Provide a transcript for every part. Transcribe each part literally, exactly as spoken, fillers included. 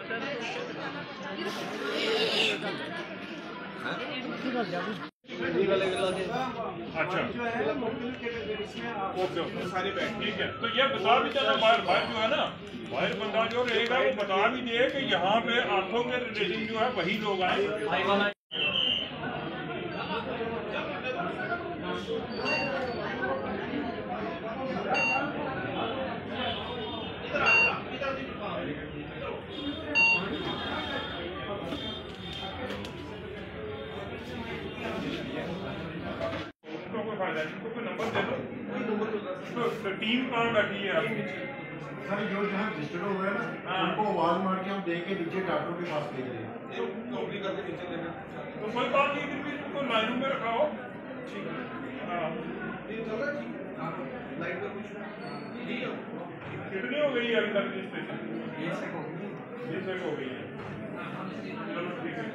अच्छा okay okay सारी बैठ ठीक है। तो ये बता भी देना बाहर बाहर जो है ना, बाहर बंदा जो रहेगा वो बता भी दे कि यहाँ पे आंखों के रिलेटिव जो है वही लोग आए। इनको कोई नंबर दे दो। तो टीम कहाँ बैठी है आपकी? सर जो जहाँ रजिस्टर्ड हो गया ना, उनको आवाज मार के हम देख के नीचे डॉक्टरों के पास भेज रहे हैं। तो नौकरी करके नीचे लेना। तो कोई बात नहीं, फिर भी इनको लाइनों में रखाओ। ठीक है। हाँ। लाइट में कुछ कितनी हो गई है अभी तक रजिस्ट्रेशन? ये तक हो गई। ये तक हो गई है। चलो ठीक है।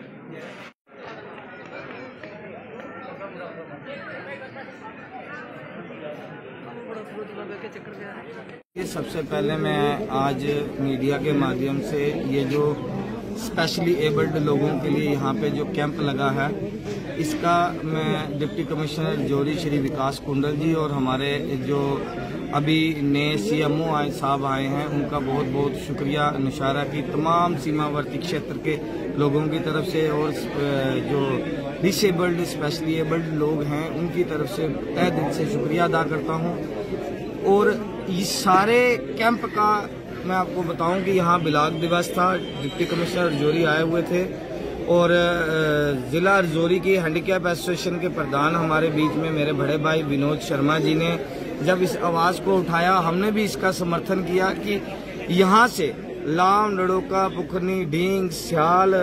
ये सबसे पहले मैं आज मीडिया के माध्यम से ये जो स्पेशली एबल्ड लोगों के लिए यहाँ पे जो कैंप लगा है, इसका मैं डिप्टी कमिश्नर जोरी श्री विकास कुंडल जी और हमारे जो अभी नए सीएमओ आए साहब आए हैं, उनका बहुत बहुत शुक्रिया नौशहरा की तमाम सीमावर्ती क्षेत्र के लोगों की तरफ से और जो डिसेबल्ड स्पेशली एबल्ड लोग हैं उनकी तरफ से तहे दिल से शुक्रिया अदा करता हूँ। और इस सारे कैंप का मैं आपको बताऊं कि यहाँ बिलाग दिवस था, डिप्टी कमिश्नर रजौरी आए हुए थे और जिला रजौरी की हैंडीकैप एसोसिएशन के प्रधान हमारे बीच में मेरे बड़े भाई विनोद शर्मा जी ने जब इस आवाज़ को उठाया, हमने भी इसका समर्थन किया कि यहाँ से लाम, लड़ोका, पुखनी, ढींग, स्याल,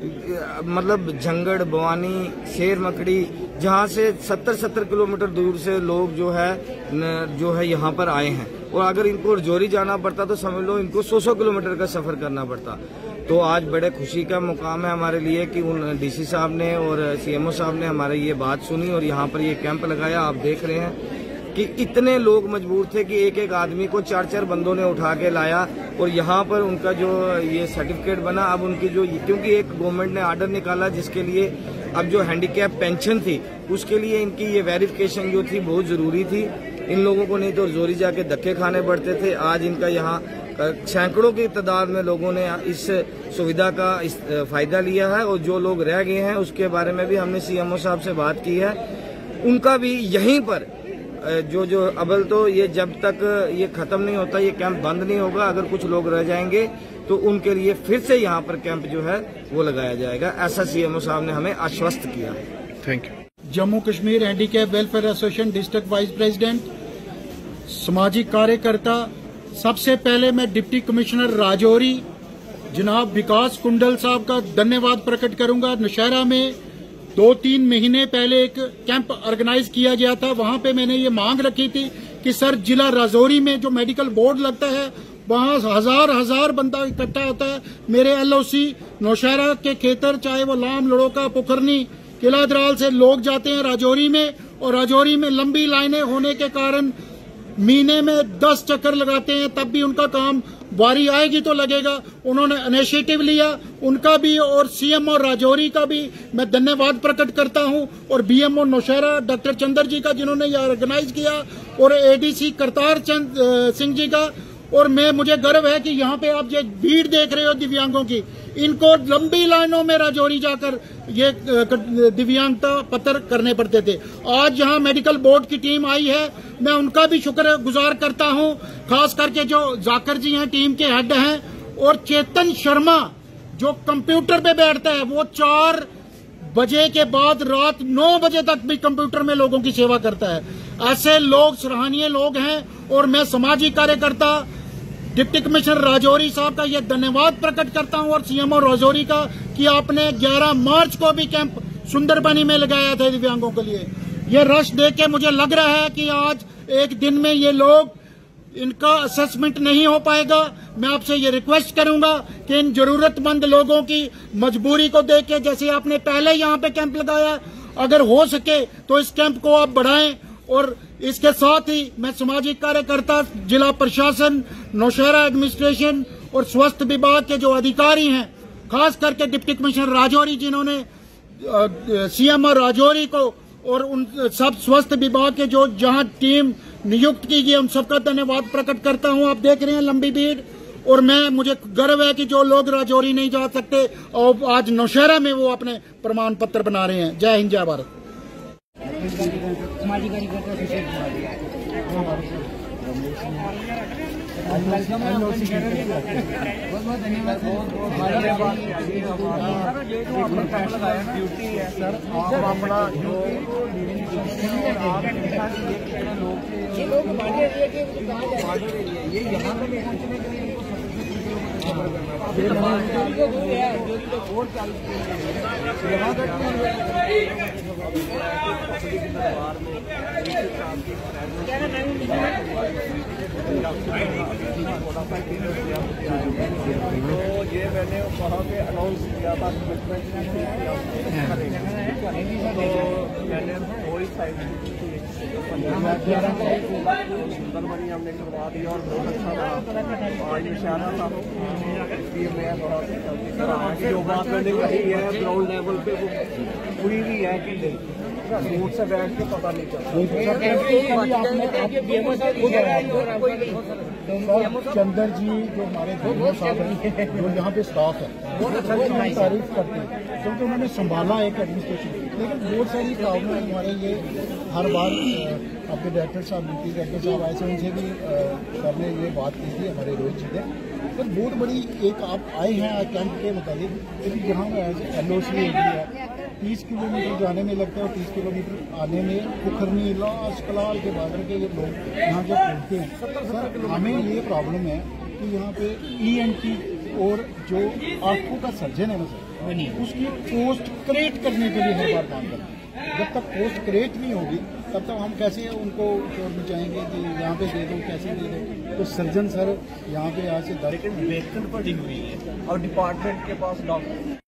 मतलब झंगड़, बवानी, शेर मकड़ी, जहाँ से सत्तर सत्तर किलोमीटर दूर से लोग जो है न, जो है यहाँ पर आए हैं और अगर इनको रजौरी जाना पड़ता तो समझ लो इनको सौ सौ किलोमीटर का सफर करना पड़ता। तो आज बड़े खुशी का मुकाम है हमारे लिए कि उन डीसी साहब ने और सीएमओ साहब ने हमारे ये बात सुनी और यहाँ पर ये कैंप लगाया। आप देख रहे हैं कि इतने लोग मजबूर थे कि एक एक आदमी को चार चार बंदों ने उठा के लाया और यहाँ पर उनका जो ये सर्टिफिकेट बना, अब उनकी जो, क्योंकि एक गवर्नमेंट ने आर्डर निकाला जिसके लिए अब जो हैंडीकैप पेंशन थी उसके लिए इनकी ये वेरिफिकेशन जो थी बहुत जरूरी थी। इन लोगों को नहीं तो रजौरी जाके धक्के खाने पड़ते थे। आज इनका यहाँ सैकड़ों की तादाद में लोगों ने इस सुविधा का इस फायदा लिया है और जो लोग रह गए हैं उसके बारे में भी हमने सीएमओ साहब से बात की है। उनका भी यहीं पर जो जो अबल तो ये जब तक ये खत्म नहीं होता ये कैंप बंद नहीं होगा। अगर कुछ लोग रह जाएंगे तो उनके लिए फिर से यहाँ पर कैंप जो है वो लगाया जाएगा, ऐसा सीएमओ साहब ने हमें आश्वस्त किया है। Thank you. Jammu Kashmir handicap welfare association district vice president, सामाजिक कार्यकर्ता, सबसे पहले मैं डिप्टी कमिश्नर राजौरी जनाब विकास कुंडल साहब का धन्यवाद प्रकट करूंगा। नौशहरा में दो तीन महीने पहले एक कैंप ऑर्गेनाइज किया गया था, वहां पे मैंने ये मांग रखी थी कि सर जिला राजौरी में जो मेडिकल बोर्ड लगता है वहां हजार हजार बंदा इकट्ठा होता है। मेरे एलओसी नौशहरा के खेतर, चाहे वो लाम, लड़ोका, पुखरनी, किला दराल से लोग जाते हैं राजौरी में और राजौरी में लंबी लाइनें होने के कारण महीने में दस चक्कर लगाते हैं, तब भी उनका काम बारी आएगी तो लगेगा। उन्होंने इनिशिएटिव लिया, उनका भी और सीएमओ राजौरी का भी मैं धन्यवाद प्रकट करता हूं और बीएमओ नौशहरा डॉक्टर चंद्र जी का जिन्होंने यह ऑर्गेनाइज किया और एडीसी करतार चंद सिंह जी का। और मैं मुझे गर्व है कि यहाँ पे आप जो भीड़ देख रहे हो दिव्यांगों की, इनको लंबी लाइनों में राजौरी जाकर ये दिव्यांगता पत्र करने पड़ते थे। आज यहाँ मेडिकल बोर्ड की टीम आई है, मैं उनका भी शुक्र गुजार करता हूँ, खास करके जो जाकर जी हैं टीम के हेड हैं, और चेतन शर्मा जो कंप्यूटर पे बैठता है, वो चार बजे के बाद रात नौ बजे तक भी कंप्यूटर में लोगों की सेवा करता है। ऐसे लोग सराहनीय लोग हैं और मैं सामाजिक कार्यकर्ता डिप्टी कमिश्नर राजौरी साहब का यह धन्यवाद प्रकट करता हूं और सीएमओ राजौरी का कि आपने ग्यारह मार्च को भी कैंप सुंदरबनी में लगाया था दिव्यांगों के लिए। यह रश देख के मुझे लग रहा है कि आज एक दिन में ये लोग, इनका असेसमेंट नहीं हो पाएगा। मैं आपसे ये रिक्वेस्ट करूंगा कि इन जरूरतमंद लोगों की मजबूरी को देख के, जैसे आपने पहले यहाँ पे कैंप लगाया, अगर हो सके तो इस कैंप को आप बढ़ाएं। और इसके साथ ही मैं सामाजिक कार्यकर्ता, जिला प्रशासन, नौशहरा एडमिनिस्ट्रेशन और स्वास्थ्य विभाग के जो अधिकारी हैं, खास करके डिप्टी कमिश्नर राजौरी, जिन्होंने सीएमओ राजौरी को और उन सब स्वास्थ्य विभाग के जो जहां टीम नियुक्त की गई, उन सबका धन्यवाद प्रकट करता हूं। आप देख रहे हैं लंबी भीड़, और मैं मुझे गर्व है कि जो लोग राजौरी नहीं जा सकते और आज नौशहरा में वो अपने प्रमाण पत्र बना रहे हैं। जय हिंद, जय भारत। ड्यूटी है सर, आप अपना जो ये लोग बॉर्डर एरिया के बॉर्डर एरिया ये यहाँ तक पहुँचने के लिए दूर है, और यहाँ तक तो ये मैंने वहाँ पे अनाउंस किया था, मैंने वही साइड सुंदरबनी हमने करवा दिया और बहुत अच्छा रहा। आज इशारा था इसलिए मैं बहुत जो बात मैंने कही है ग्राउंड लेवल पे वो पूरी भी है कि नहीं, दूर से बैठ के पता नहीं चलता। चंदर जी जो हमारे साहब हैं, जो यहाँ पे स्टाफ है, बहुत अच्छा तारीफ करते हैं क्योंकि उन्होंने संभाला एक एडमिनिस्ट्रेशन। लेकिन बहुत सारी प्रॉब्लम हमारे ये हर बार आपके डायरेक्टर साहब ड्यूटी डायरेक्टर साहब आए थे, उनसे भी सर ने ये बात की थी हमारे रोहित जी ने। तो बहुत बड़ी एक आप आए हैं कैंप के मुताबिक, लेकिन जहाँ एल ओ सी है तीस किलोमीटर जाने में लगता है और तीस किलोमीटर आने में पुखरनी लाश कलाल के बादल के ये लोग यहाँ जब पहुँचते हैं, सर हमें ये प्रॉब्लम है कि यहाँ पे ई एन टी और जो आंखों का सर्जन है ना सर, उसकी पोस्ट क्रिएट करने के लिए हर बार काम करते हैं। जब तक पोस्ट क्रिएट नहीं होगी तब तक हम कैसे उनको शोर मचाएंगे कि यहाँ पे दे दो, कैसे दे दो। तो सर्जन सर यहाँ पे आज से लेकिन वेतन पड़ी हुई है और डिपार्टमेंट के पास डॉक्टर